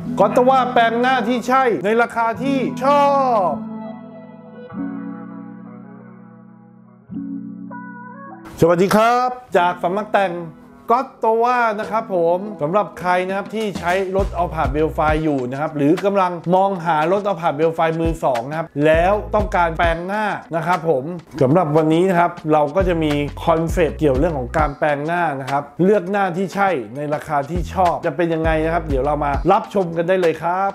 ก็ตว่าแปลงหน้าที่ใช่ในราคาที่ชอบสวัสดีครับจากสำนักแต่งก็ตว่านะครับผมสำหรับใครนะครับที่ใช้รถอัลพาร์ตเบลไฟอยู่นะครับหรือกำลังมองหารถอัลพาร์ตเบลไฟมือสองนะครับแล้วต้องการแปลงหน้านะครับผมสำหรับวันนี้นะครับเราก็จะมีคอนเซ็ปต์เกี่ยวเรื่องของการแปลงหน้านะครับเลือกหน้าที่ใช่ในราคาที่ชอบจะเป็นยังไงนะครับเดี๋ยวเรามารับชมกันได้เลยครับ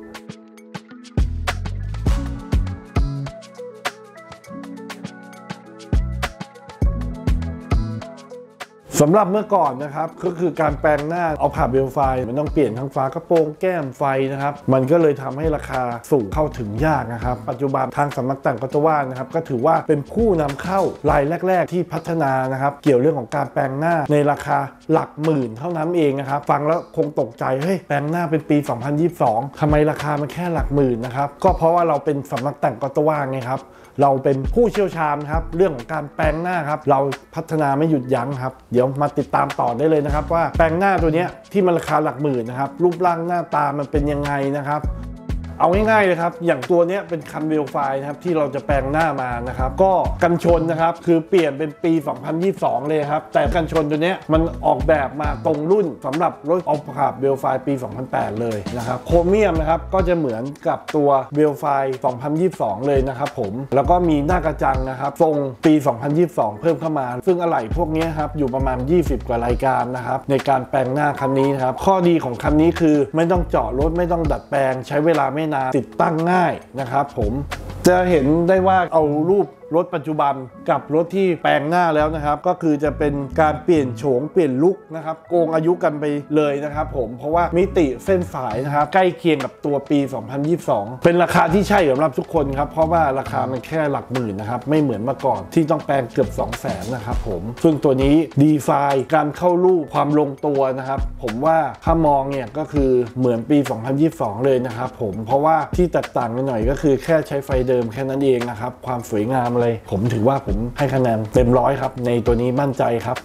สำหรับเมื่อก่อนนะครับก็คือการแปลงหน้าเอาผ่าเบลไฟมันต้องเปลี่ยนทั้งฝากระโปรงแก้มไฟนะครับมันก็เลยทำให้ราคาสูงเข้าถึงยากนะครับปัจจุบันทางสำนักแต่งก็ตว่านะครับก็ถือว่าเป็นผู้นำเข้ารายแรกๆที่พัฒนานะครับเกี่ยวเรื่องของการแปลงหน้าในราคาหลักหมื่นเท่านั้นเองนะครับฟังแล้วคงตกใจเฮ้ยแปลงหน้าเป็นปี 2022ทำไมราคามันแค่หลักหมื่นนะครับก็เพราะว่าเราเป็นสำนักแต่งก็ตว่าไงครับเราเป็นผู้เชี่ยวชาญครับเรื่องของการแปลงหน้าครับเราพัฒนาไม่หยุดยั้งครับเดี๋ยวมาติดตามต่อได้เลยนะครับว่าแปลงหน้าตัวนี้ที่มันราคาหลักหมื่นนะครับรูปร่างหน้าตามันเป็นยังไงนะครับเอาง่ายๆเลยครับอย่างตัวนี้เป็นคันเวลไฟนะครับที่เราจะแปลงหน้ามานะครับก็กันชนนะครับคือเปลี่ยนเป็นปี 2022 เลยครับแต่กันชนตัวนี้มันออกแบบมาตรงรุ่นสำหรับรถอัลพาร์ตเวลไฟปี 2008 เลยนะครับโครเมียมนะครับก็จะเหมือนกับตัวเวลไฟ 2022 เลยนะครับผมแล้วก็มีหน้ากระจังนะครับทรงปี 2022 เพิ่มเข้ามาซึ่งอะไหล่พวกนี้ครับอยู่ประมาณ 20 กว่ารายการนะครับในการแปลงหน้าคันนี้นะครับข้อดีของคันนี้คือไม่ต้องเจาะรถไม่ต้องดัดแปลงใช้เวลาไม่นานติดตั้งง่ายนะครับผมจะเห็นได้ว่าเอารูปรถปัจจุบันกับรถที่แปลงหน้าแล้วนะครับก็คือจะเป็นการเปลี่ยนโฉมเปลี่ยนลุคนะครับโกงอายุกันไปเลยนะครับผมเพราะว่ามิติเส้นสายนะครับใกล้เคียงกับตัวปี 2022 เป็นราคาที่ใช่สำหรับทุกคนครับเพราะว่าราคามันแค่หลักหมื่นนะครับไม่เหมือนเมื่อก่อนที่ต้องแปลงเกือบ 200,000 นะครับผมซึ่งตัวนี้ดีไซน์การเข้ารูปความลงตัวนะครับผมว่าถ้ามองเนี่ยก็คือเหมือนปี 2022 เลยนะครับผมเพราะว่าที่แตกต่างกันหน่อยก็คือแค่ใช้ไฟเดิมแค่นั้นเองนะครับความสวยงามเลยผมถือว่าผมให้คะแนนเต็ม100ครับในตัวนี้มั่นใจครับ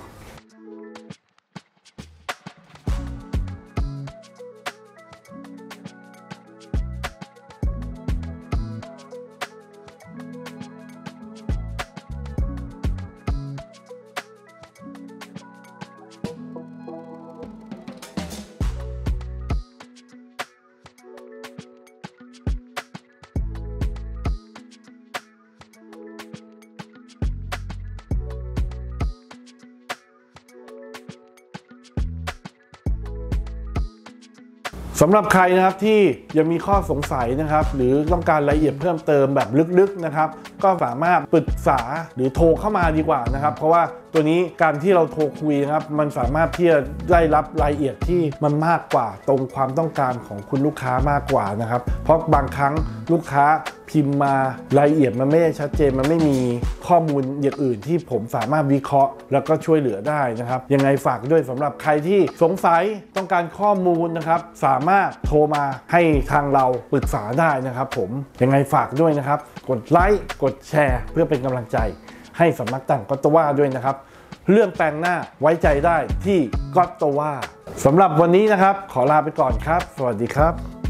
สำหรับใครนะครับที่ยังมีข้อสงสัยนะครับหรือต้องการรายละเอียดเพิ่มเติมแบบลึกๆนะครับก็สามารถปรึกษาหรือโทรเข้ามาดีกว่านะครับเพราะว่าตัวนี้การที่เราโทรคุยนะครับมันสามารถที่จะได้รับรายละเอียดที่มันมากกว่าตรงความต้องการของคุณลูกค้ามากกว่านะครับเพราะบางครั้งลูกค้าพิมพ์มารายละเอียดมันไม่ได้ชัดเจนมันไม่มีข้อมูลอย่างอื่นที่ผมสามารถวิเคราะห์แล้วก็ช่วยเหลือได้นะครับยังไงฝากด้วยสำหรับใครที่สงสัยต้องการข้อมูลนะครับสามารถโทรมาให้ทางเราปรึกษาได้นะครับผมยังไงฝากด้วยนะครับกดไลค์กดแชร์เพื่อเป็นกำลังใจให้สำนักแต่งก็ตว่าด้วยนะครับเรื่องแปลงหน้าไว้ใจได้ที่ก็ตว่าสำหรับวันนี้นะครับขอลาไปก่อนครับสวัสดีครับ